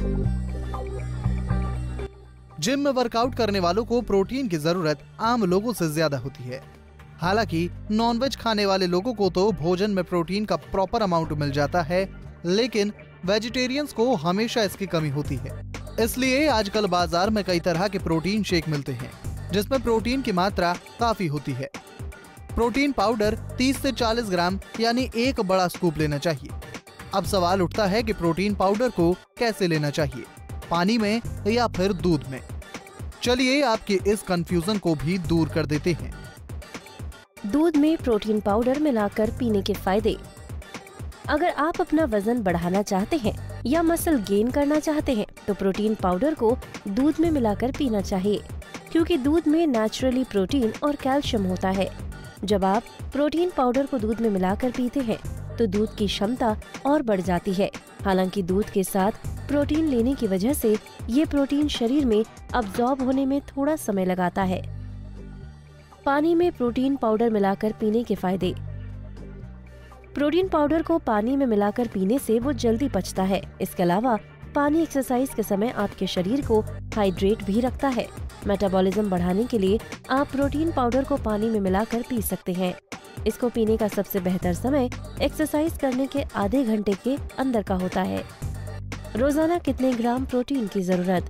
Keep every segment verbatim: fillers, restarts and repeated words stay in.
Gym में workout करने वालों को प्रोटीन की जरूरत आम लोगों से ज्यादा होती है। हालांकि नॉनवेज खाने वाले लोगों को तो भोजन में प्रोटीन का प्रॉपर अमाउंट मिल जाता है, लेकिन वेजिटेरियंस को हमेशा इसकी कमी होती है। इसलिए आजकल बाजार में कई तरह के प्रोटीन शेक मिलते हैं, जिसमें प्रोटीन की मात्रा काफी होती है। प्रोटीन पाउडर तीस से चालीस ग्राम यानी एक बड़ा स्कूप लेना चाहिए। अब सवाल उठता है कि प्रोटीन पाउडर को कैसे लेना चाहिए, पानी में या फिर दूध में। चलिए आपके इस कंफ्यूजन को भी दूर कर देते हैं। दूध में प्रोटीन पाउडर मिलाकर पीने के फायदे। अगर आप अपना वजन बढ़ाना चाहते हैं या मसल गेन करना चाहते हैं तो प्रोटीन पाउडर को दूध में मिलाकर पीना चाहिए, क्योंकि दूध में नेचुरली प्रोटीन और कैल्शियम होता है। जब आप प्रोटीन पाउडर को दूध में मिलाकर पीते हैं तो दूध की क्षमता और बढ़ जाती है। हालांकि दूध के साथ प्रोटीन लेने की वजह से ये प्रोटीन शरीर में अब्जॉर्ब होने में थोड़ा समय लगाता है। पानी में प्रोटीन पाउडर मिलाकर पीने के फायदे। प्रोटीन पाउडर को पानी में मिलाकर पीने से वो जल्दी पचता है। इसके अलावा पानी एक्सरसाइज के समय आपके शरीर को हाइड्रेट भी रखता है। मेटाबॉलिज्म बढ़ाने के लिए आप प्रोटीन पाउडर को पानी में मिलाकर पी सकते हैं। इसको पीने का सबसे बेहतर समय एक्सरसाइज करने के आधे घंटे के अंदर का होता है। रोजाना कितने ग्राम प्रोटीन की जरूरत।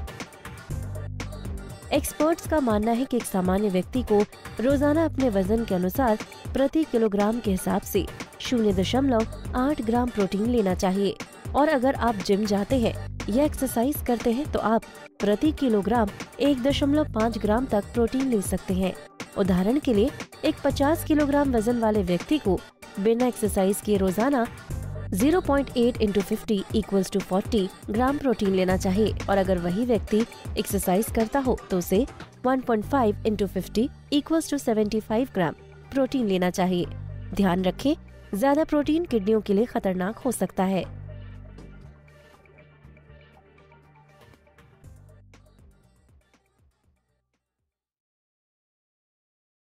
एक्सपर्ट्स का मानना है कि एक सामान्य व्यक्ति को रोजाना अपने वजन के अनुसार प्रति किलोग्राम के हिसाब से शून्य दशमलव आठ ग्राम प्रोटीन लेना चाहिए। और अगर आप जिम जाते हैं या एक्सरसाइज करते हैं तो आप प्रति किलोग्राम एक दशमलव पाँच ग्राम तक प्रोटीन ले सकते हैं। उदाहरण के लिए एक पचास किलोग्राम वजन वाले व्यक्ति को बिना एक्सरसाइज किए रोजाना ज़ीरो पॉइंट आठ इंटू फिफ्टी इक्वल्स टू चालीस ग्राम प्रोटीन लेना चाहिए। और अगर वही व्यक्ति एक्सरसाइज करता हो तो उसे one point five into fifty equals to seventy five gram protein लेना चाहिए। ध्यान रखें, ज्यादा प्रोटीन किडनियों के लिए खतरनाक हो सकता है।